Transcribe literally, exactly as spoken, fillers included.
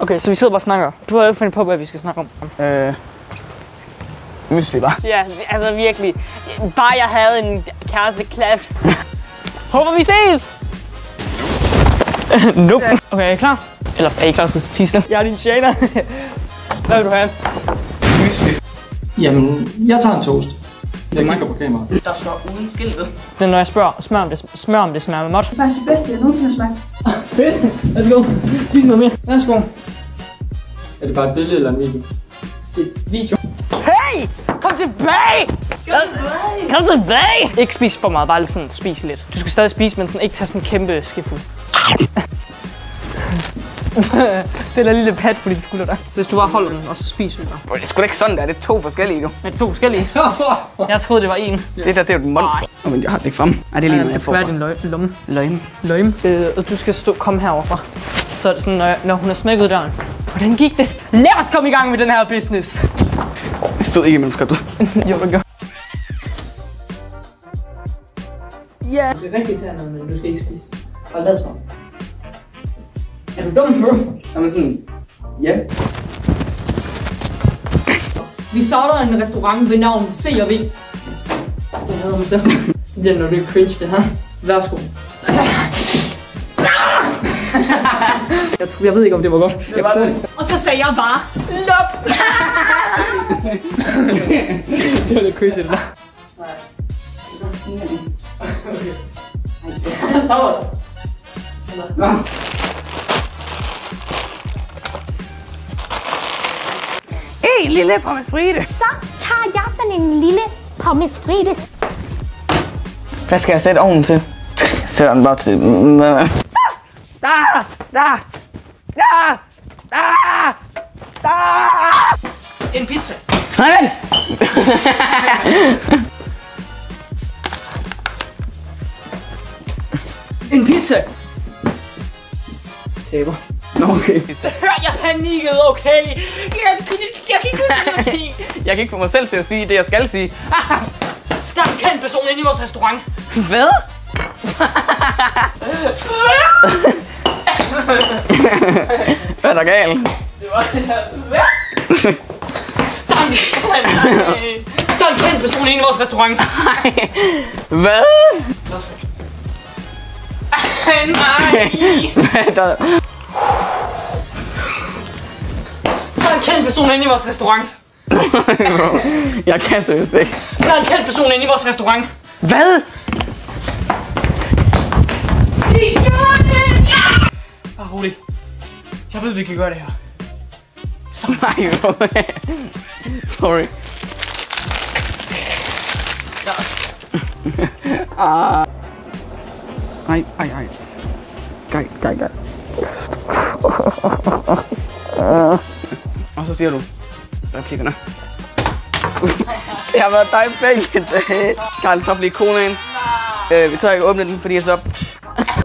Okay, så vi sidder bare og snakker. Du har jo fundet på, hvad vi skal snakke om. Øh... Mysli, bare. Ja, altså virkelig. Bare jeg havde en kæreste klap. Håber vi ses! Nope. Okay, er I klar? Eller er I klar til tisdag? Jeg er din tjener. Hvad vil du have? Mysli. Jamen, jeg tager en toast. Jeg kigger på kameraet. Der står uden skiltet. Det er når jeg spørger, smør om det, smør om det smager med måt. Det er faktisk det bedste, jeg nogensinde har smagt. Fedt! Værsgo. Spis noget mere. Værsgo. Er det bare et billede eller en video? Et video. Hey! Kom tilbage! Kom tilbage! Ikke spise for meget, bare lidt sådan spise lidt. Du skal stadig spise, men sådan ikke tage sådan en kæmpe skefuld. Det er en lille pat på dit skulder der. Hvis du bare holder den, og så spiser du den. Det er sgu da ikke sådan der, det er to forskellige nu. Men det er to forskellige. Jeg troede, det var en. Det der, det er jo et monster. Åh, men jeg har det ikke fremme. Ej, det er lige noget, jeg får. Det skal være din lomme. Løgn. Løgn. Øh, og du skal stå, komme heroverfra. Så er det sådan, når, jeg, når hun har smækket døren. Hvordan gik det? Lad os komme i gang med den her business. Det stod ikke i manuskriptet. Jo, det gør. Ja. Yeah. Du skal rigtig tage noget, men du skal ikke spise. Bare lad som. Er du dum, bro? Jamen sådan... Ja. Vi starter en restaurant ved navn C og V. Det hedder mig selv. Det bliver noget lidt cringe, det her. Værsgo. Jeg, tror, jeg ved ikke, om det var godt. Det var det. Og så sagde jeg bare, lop! Det var lidt crazy, det der. Jeg stopper. Hey, lille pommes frites. Så tager jeg sådan en lille pommes frites. Hvad skal jeg sætte ovnen til? Jeg sætter den bare til... Ah! Ah! Ah! Ah! Ah! En pizza. Nej, vent! En pizza. Taber. Nå, okay. Jeg panikkede, okay? Jeg, jeg, jeg kan ikke huske det. Jeg kan ikke få mig selv til at sige det, jeg skal sige. Der er en kendt person inde i vores restaurant. Hvad? Hvad er der galt? Det var det her. Der er en kendt, der er en kendt person inde i vores restaurant. Hvad? Nej. Hvad der? Der er en kendt person inde i vores restaurant. Jeg kan seriøst ikke. Der er en kendt person inde i vores restaurant. Hvad? Vi gør det! Ja! Bare rolig. Jeg ved, vi kan gøre det her. Så Nej, sorry. Ja. Ah. Ej, ej, ej. Gej, gej, gej. Og så siger du replikkerne. Det har været dig begge dage. Karl, så bliver konaen. Øh, vi tør ikke åbne den, fordi jeg så